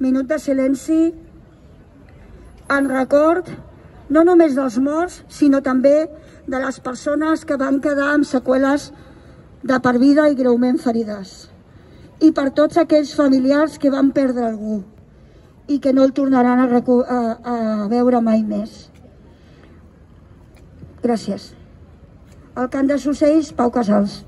minut de silenci en record no només dels morts, sinó també de les persones que van quedar amb seqüeles de per vida i greument ferides. I per tots aquells familiars que van perdre algú i que no el tornaran a veure mai més. Gràcies. Al cant dels ocells, Pau Casals.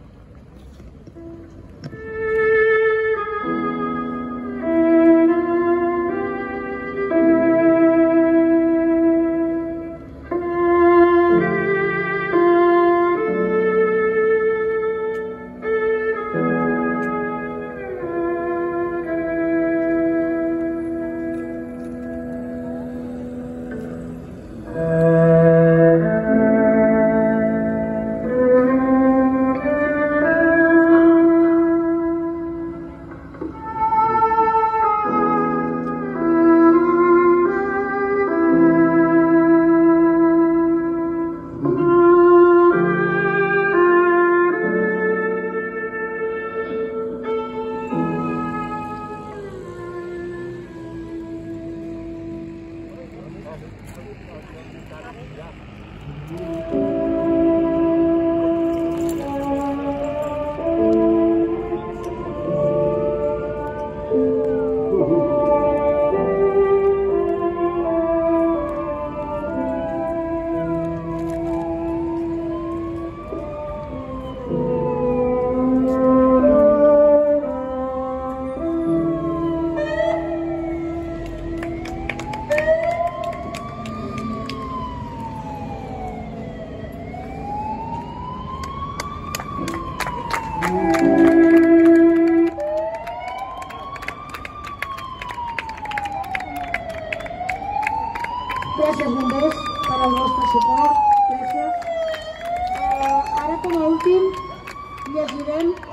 Gràcies, bombers, per al vostre suport. Gràcies. Ara, com a últim, llegirem